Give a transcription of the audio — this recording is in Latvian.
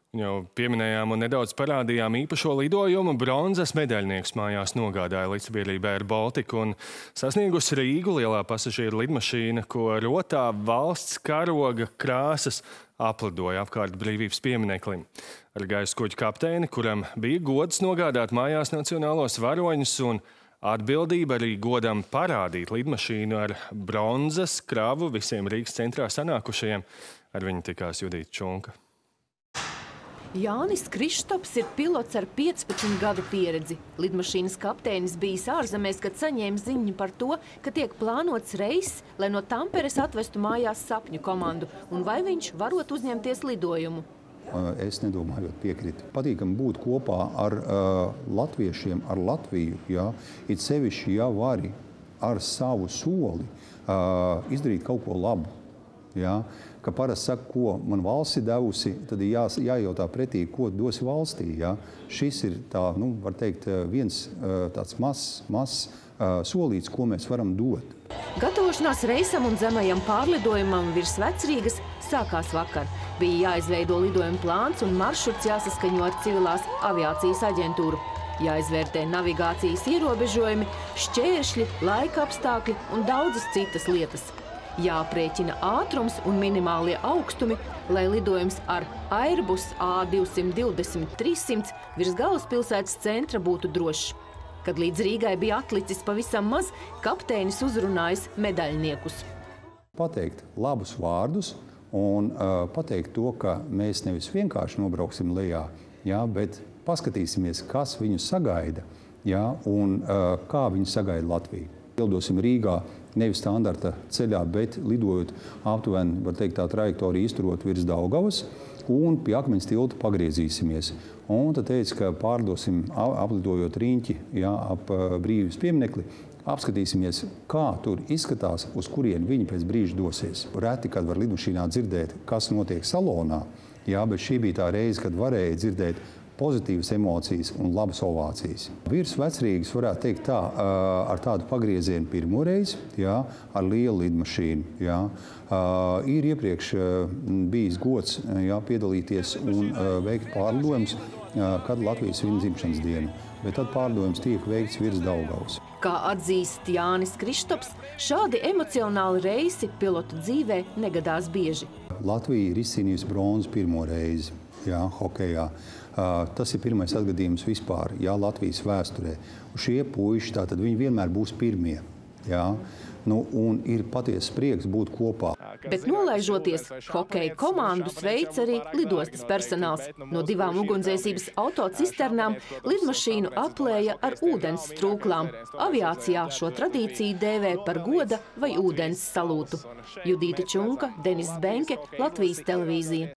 Jau pieminējām un nedaudz parādījām īpašo lidojumu. Bronzas medaļnieks mājās nogādāja līdzsabiedrība Air Baltica un sasniegusi Rīgu lielā pasažieru lidmašīna, ko rotā valsts karoga krāsas aplidoja apkārt Brīvības piemineklim. Ar gaisa kuģa kapteini, kuram bija gods nogādāt mājās nacionālos varoņus un atbildība arī godam parādīt lidmašīnu ar bronzas kravu visiem Rīgas centrā sanākušajiem. Ar viņu tikās Judīta Čunka. Jānis Krištops ir pilots ar 15 gadu pieredzi. Lidmašīnas kapteinis bijis ārzemēs, kad saņēma ziņu par to, ka tiek plānots reiss, lai no Tamperes atvestu mājās sapņu komandu, un vai viņš varot uzņemties lidojumu. Es nedomājot piekriti. Patīkam būt kopā ar latviešiem, ar Latviju, ja, it sevišķi, ja vari ar savu soli izdarīt kaut ko labu. Ja, ka parasti saka, ko man valsts ir devusi, tad ir jājautā pretī, ko dosi valstī. Ja. Šis ir tā, var teikt, viens tāds mazs solīts, ko mēs varam dot. Gatavošanās reisam un zemajam pārlidojumam virs Vecrīgas sākās vakar. Bija jāizveido lidojuma plāns un maršruts jāsaskaņo ar civilās aviācijas aģentūru. Jāizvērtē navigācijas ierobežojumi, šķēršļi, laika apstākļi un daudzas citas lietas. Jāprēķina ātrums un minimālie augstumi, lai lidojums ar Airbus A220-300 virs galvaspilsētas centra būtu drošs. Kad līdz Rīgai bija atlicis pavisam maz, kapteinis uzrunājis medaļniekus. Pateikt labus vārdus un pateikt to, ka mēs nevis vienkārši nobrauksim lejā, ja, bet paskatīsimies, kas viņus sagaida, ja, un kā viņi sagaida Latviju. Lidosim Rīgā nevis standarta ceļā, bet lidojot aptuveni, var teikt, tā trajektorija izturot virs Daugavas un pie Akmens tilta pagriezīsimies. Un tad teica, ka pārdosim, aplidojot riņķi, ja, ap Brīvības pieminekli, apskatīsimies, kā tur izskatās, uz kurien viņi pēc brīža dosies. Reti, kad var lidmašīnā dzirdēt, kas notiek salonā, ja, bet šī bija tā reize, kad varēja dzirdēt pozitīvas emocijas un labas ovācijas. Virs Vecrīgas varētu teikt tā, ar tādu pagriezienu pirmo reizi, jā, ar lielu lidmašīnu. Jā. Ir iepriekš bijis gods, jā, piedalīties un veikt pārlidojums, kad Latvijas svin dzimšanas dienu, bet tad pārlidojums tiek veikts virs Daugavas. Kā atzīst Jānis Krištops, šādi emocionāli reisi pilotu dzīvē negadās bieži. Latvija ir izcīnījusi bronzu pirmo reizi, jā, hokejā. Tas ir pirmais atgadījums vispār, jā, Latvijas vēsturē. Un šie puiši, tātad viņi vienmēr būs pirmie, jā. Un ir patiesas prieks būt kopā. Bet nolaižoties, hokeja komandu sveic arī lidostas personāls. No 2 ugunsdzēsības autocisternām lidmašīnu aplēja ar ūdens strūklām. Aviācijā šo tradīciju dēvē par goda vai ūdens salūtu. Judīta Čunka, Denis Benke, Latvijas televīzija.